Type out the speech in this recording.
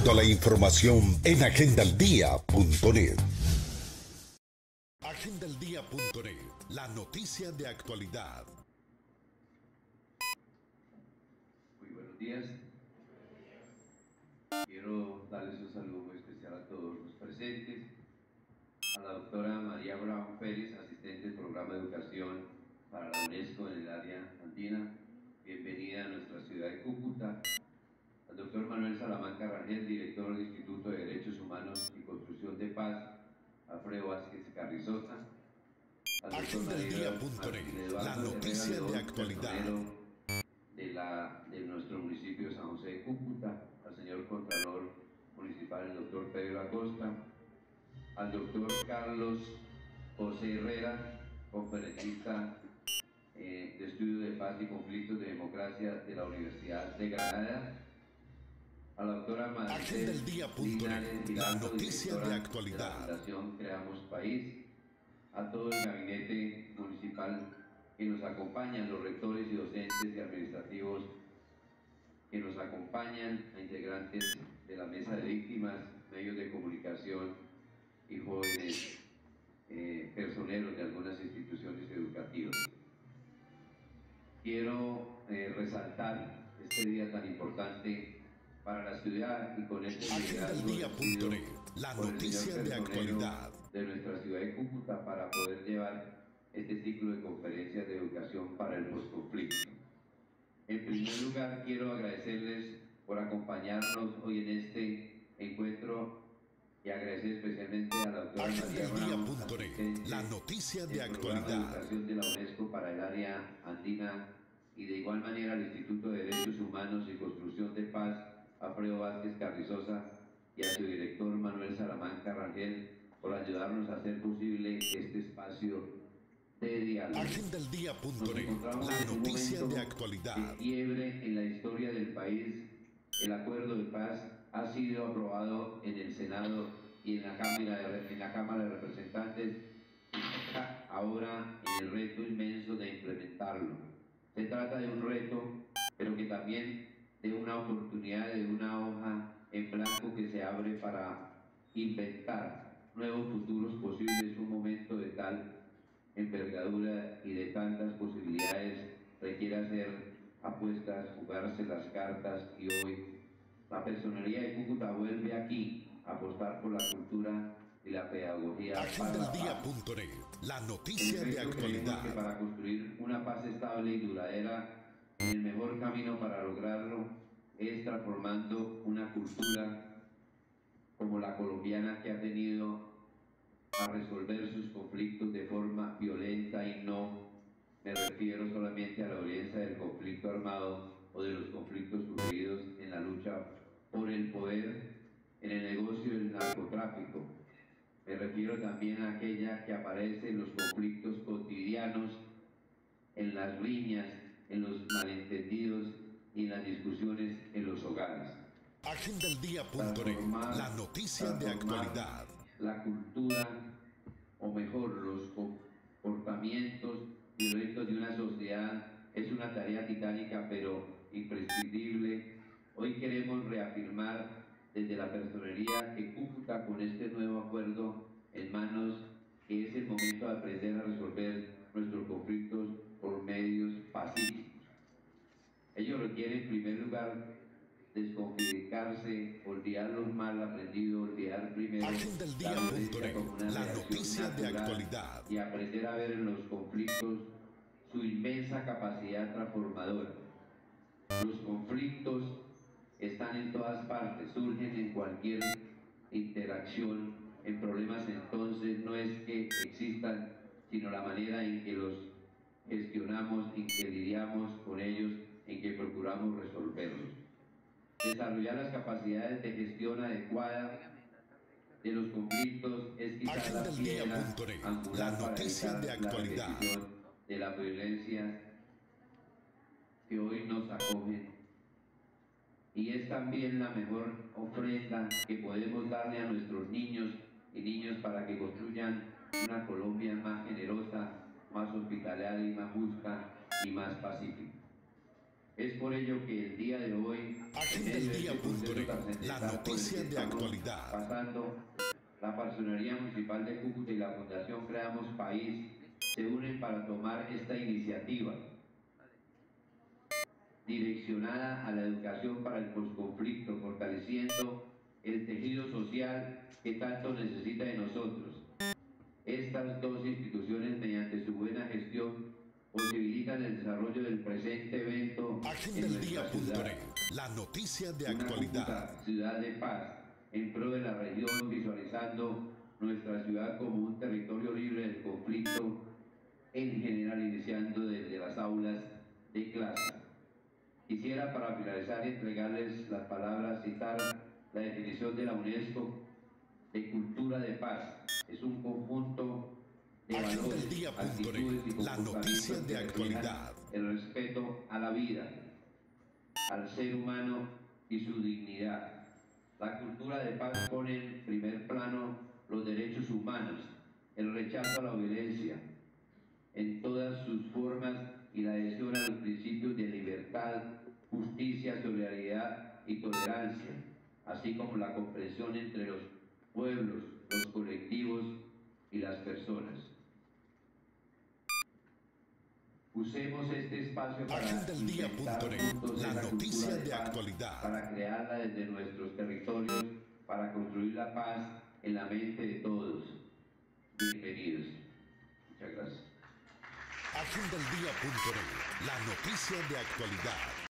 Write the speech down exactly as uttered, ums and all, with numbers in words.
Toda la información en agenda al día punto net. agenda al día punto net, la noticia de actualidad. Muy buenos días. Quiero darles un saludo muy especial a todos los presentes. A la doctora María Brown Pérez, asistente del programa de educación para la UNESCO en el área andina. Bienvenida a nuestra ciudad de Cúcuta. Al doctor Manuel Salamanca Rangel, director del Instituto de Derechos Humanos y Construcción de Paz, Alfredo Vázquez Carrizosa. agenda al día punto net, la noticia de actualidad. De, la, de nuestro municipio de San José de Cúcuta, al señor Contralor Municipal, el doctor Pedro Acosta, al doctor Carlos José Herrera, conferencista eh, de Estudio de Paz y Conflictos de Democracia de la Universidad de Granada, a la doctora agenda al día punto net, la noticia de actualidad. De la Fundación Creamos País, a todo el gabinete municipal que nos acompañan, los rectores y docentes y administrativos que nos acompañan, a integrantes de la mesa de víctimas, medios de comunicación y jóvenes eh, personeros de algunas instituciones educativas. Quiero eh, resaltar este día tan importante para la ciudad y con este agenda al día punto net, la noticia de actualidad de nuestra ciudad de Cúcuta para poder llevar este ciclo de conferencias de educación para el posconflicto. En primer lugar, quiero agradecerles por acompañarnos hoy en este encuentro y agradecer especialmente a la doctora María Brown, asistente la noticia de del programa de actualidad. educación de la UNESCO para el área andina, y de igual manera al Instituto de Derechos Humanos y Construcción de Paz, Alfredo Vázquez Carrizosa, y a su director Manuel Salamanca Rangel por ayudarnos a hacer posible este espacio de diálogo. agenda al día punto net, la noticia de actualidad. De quiebre en la historia del país. El acuerdo de paz ha sido aprobado en el Senado y en la Cámara de, en la Cámara de Representantes, ahora en el reto inmenso de implementarlo. Se trata de un reto, pero que también de una oportunidad, de una hoja en blanco que se abre para inventar nuevos futuros posibles. Un momento de tal envergadura y de tantas posibilidades requiere hacer apuestas, jugarse las cartas, y hoy la personería de Cúcuta vuelve aquí a apostar por la cultura y la pedagogía. agenda al día punto net, la noticia de actualidad. Que para construir una paz estable y duradera, el mejor camino para lograrlo es transformando una cultura como la colombiana, que ha tenido a resolver sus conflictos de forma violenta, y no me refiero solamente a la violencia del conflicto armado o de los conflictos surgidos en la lucha por el poder, en el negocio del narcotráfico. Me refiero también a aquella que aparece en los conflictos cotidianos, en las riñas, en los malentendidos y en las discusiones en los hogares. agenda al día punto net, la noticia de actualidad. La cultura, o mejor, los comportamientos violentos de una sociedad es una tarea titánica pero imprescindible. Hoy queremos reafirmar desde la personería que Cúcuta, con este nuevo acuerdo en manos, que es el momento de aprender a resolver nuestros conflictos por medios pacíficos. Ello requiere, en primer lugar, descomplicarse, olvidar lo mal aprendido, olvidar primero agenda al día punto net, la noticia de actualidad, y aprender a ver en los conflictos su inmensa capacidad transformadora. Los conflictos están en todas partes, surgen en cualquier interacción. En problemas, entonces, no es que existan, sino la manera en que los gestionamos, en que lidiamos con ellos, en que procuramos resolverlos. Desarrollar las capacidades de gestión adecuada de los conflictos es quizás la piedra angular para evitar la repetición de la violencia que hoy nos acogen, y es también la mejor ofrenda que podemos darle a nuestros niños y niñas para que construyan una Colombia más generosa, más hospitalaria y más justa y más pacífica. Es por ello que el día de hoy, en medio de este proceso trascendental la noticia por el que de estamos actualidad. pasando, la Personería Municipal de Cúcuta y la Fundación Creamos País se unen para tomar esta iniciativa direccionada a la educación para el posconflicto, fortaleciendo el tejido social que tanto necesita de nosotros. Estas dos instituciones, mediante su buena gestión, posibilitan el desarrollo del presente evento en nuestra ciudad. La noticia de Una actualidad. Cúcuta, ciudad de paz, en pro de la región, visualizando nuestra ciudad como un territorio libre del conflicto, en general, iniciando desde las aulas de clase. Quisiera, para finalizar, entregarles las palabras, citar la definición de la UNESCO de cultura de paz. Es un conjunto de valores, actitudes y comportamientos que reflejan el respeto a la vida, al ser humano y su dignidad. La cultura de paz pone en primer plano los derechos humanos, el rechazo a la violencia en todas sus formas y la adhesión a los principios de libertad, justicia, solidaridad y tolerancia, así como la comprensión entre los pueblos, los colectivos y las personas. Usemos este espacio para inventar juntos esa cultura de paz, para crearla desde nuestros territorios, para construir la paz en la mente de todos. Bienvenidos. Muchas gracias. Agenda el Día punto net, la noticia de actualidad.